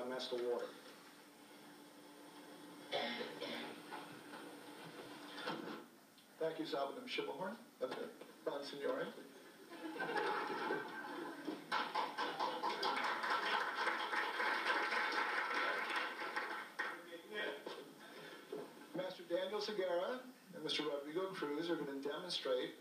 Master Water. Thank you, Sabinum Chivalhorn. Monsignore. Master Daniel Segura and Mr. Rodrigo Cruz are going to demonstrate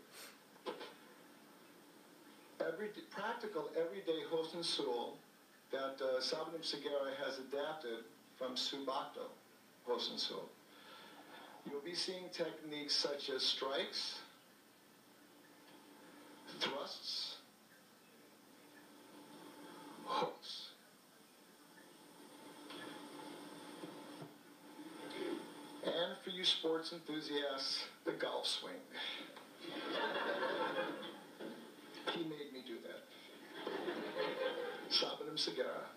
practical everyday Hosen Sul that Sabinum Segura has adapted from Subakto Hosen Sul. You'll be seeing techniques such as strikes, thrusts, hooks. And for you sports enthusiasts, the golf swing. He made me do that. Sabinum Segura.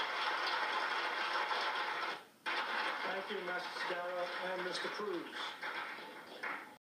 Thank you, Master Segura and Mr. Cruz.